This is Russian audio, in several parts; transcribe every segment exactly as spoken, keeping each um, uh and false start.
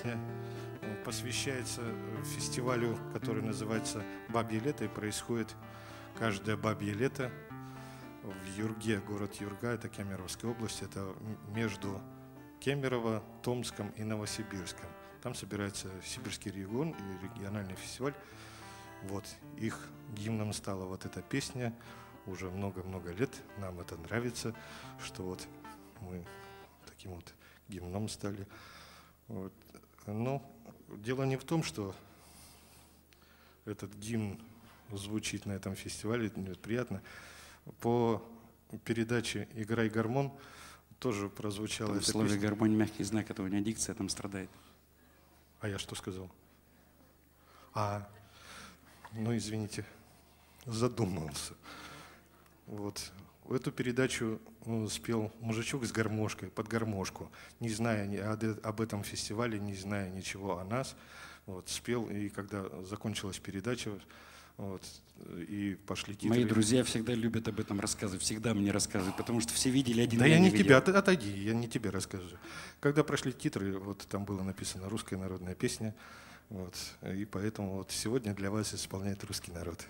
песня посвящается фестивалю, который называется «Бабье лето», и происходит каждое бабье лето в Юрге, город Юрга, это Кемеровская область, это между Кемерово, Томском и Новосибирском. Там собирается Сибирский регион и региональный фестиваль. Вот, их гимном стала вот эта песня. Уже много-много лет нам это нравится, что вот мы таким вот гимном стали. Вот. Но дело не в том, что этот гимн звучит на этом фестивале, это приятно. По передаче «Играй гормон» тоже прозвучала эта песня. В слове «гармонь» мягкий знак, это у меня дикция там страдает. А я что сказал? А, ну извините, задумался. Вот. Эту передачу спел мужичок с гармошкой, под гармошку, не зная ни об этом фестивале, не зная ничего о нас. Вот, спел, и когда закончилась передача, вот, и пошли титры. Мои друзья всегда любят об этом рассказывать, всегда мне рассказывают, потому что все видели, один да я я не не видел. тебя, отойди, я не тебе расскажу. Когда прошли титры, вот там было написано «Русская народная песня», вот, и поэтому вот сегодня для вас исполняет русский народ.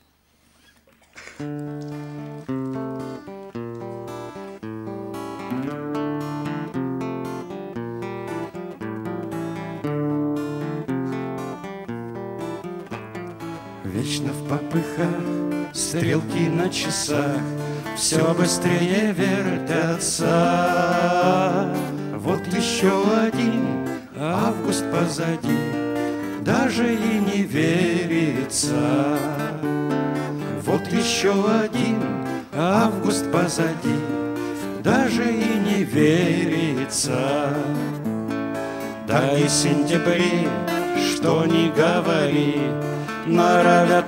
Вечно в попыхах стрелки на часах все быстрее вертятся. Вот еще один август позади, даже и не верится. Вот еще один август позади, даже и не верится. Да и сентябри, что ни говори, норовят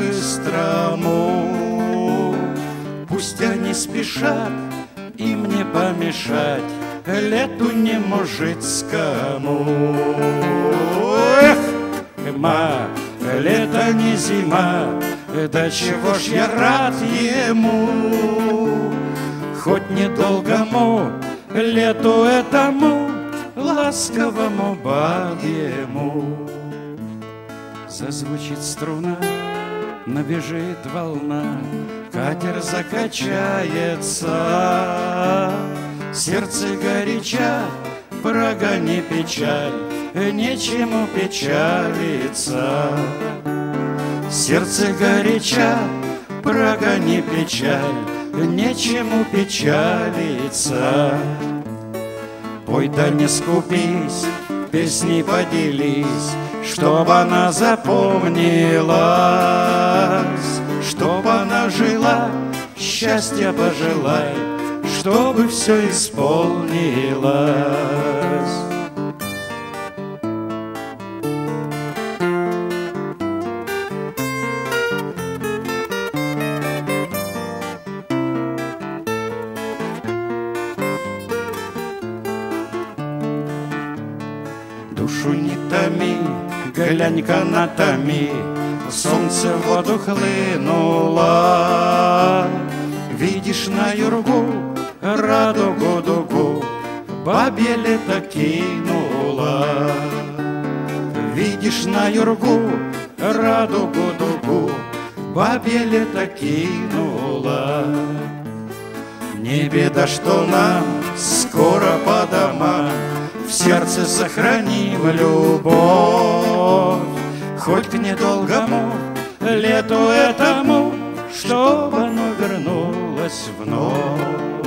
по-быстрому. Пусть они спешат, им не помешать лету не мужицкому. Эх, ма, лето не зима, да чего ж я рад ему, хоть недолгому лету этому ласковому бабьему. Зазвучит струна, набежит волна, катер закачается, сердце горяча, прогони печаль, нечему печалиться. Сердце горяча, прогони печаль, нечему печалиться. Пой да не скупись, песней поделись, чтоб она запомнилась, чтоб она жила, счастья пожелай, чтобы все исполнилось. Душу не томи, глянь-ка на томи, солнце в воду хлынуло. Видишь на юргу радугу дугу, бабье лето кинула. Видишь на юргу радугу дугу, бабье лето кинула. Не беда, что нам скоро по домам, в сердце сохраним любовь, хоть к недолгому лету этому, чтоб оно вернулось вновь.